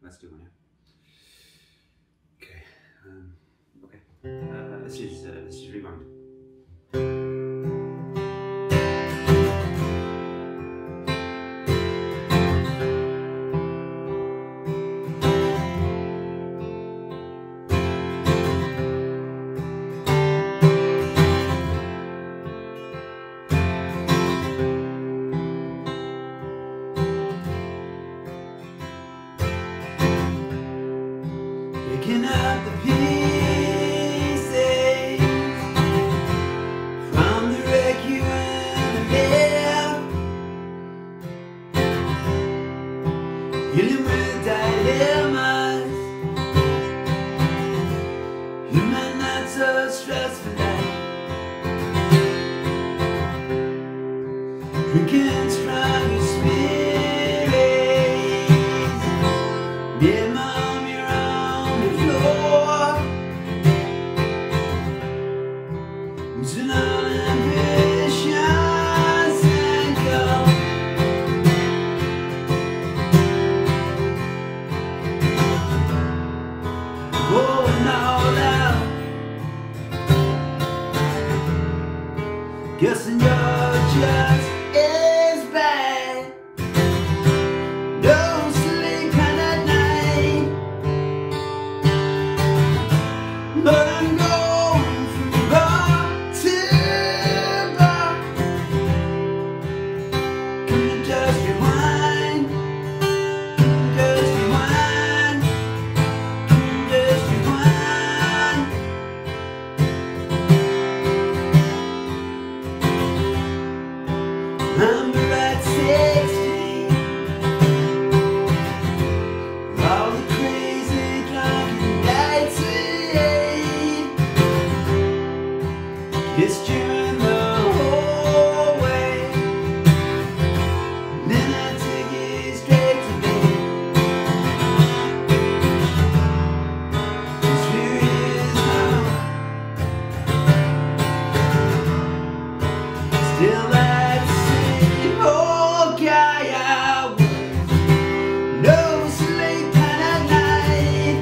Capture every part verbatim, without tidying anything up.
let's do one. Yeah. Okay. Um, okay. Uh, this is uh, this is Rewind. Picking up the pieces from the wreck you and left, dealing with dilemmas. You might not so stressed for that. Drinking stronger spirits, yeah, mom, you're on the floor. Losing all ambitions and go. Going all out, guessing you're just as bad. No sleeping at night, but I'm going from bar to bar. Can you just rewind? Can you just rewind? Can you just rewind? Remember at sixteen, all the crazy drunken nights we ate, kissed you in the hallway, then I took you straight to bed. It's furious now, still that same old guy I was. No sleeping at night,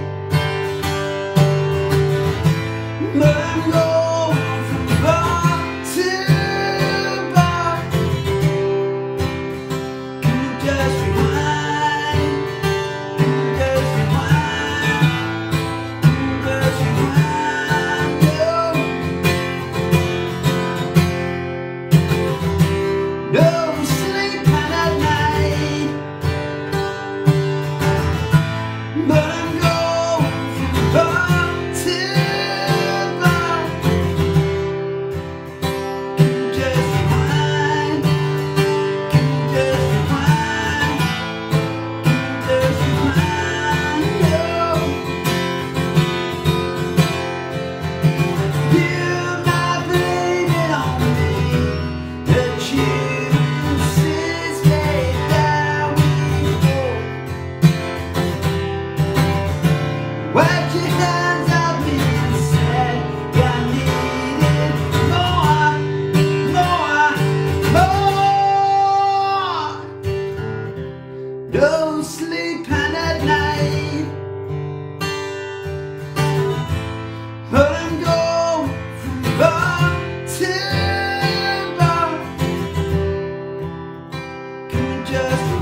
but I'm going from bar to bar. Can you just rewind? Can you just rewind? Can you just rewind? No, no sleeping at night, but I'm going from bar to bar. Can you just rewind? Can you just rewind? Can you just rewind? No. You might blame it on me that you insisted that we go. Wiped your hands off me and said I needed more, more, more. No sleeping at night, but I'm going from bar to bar. Can you just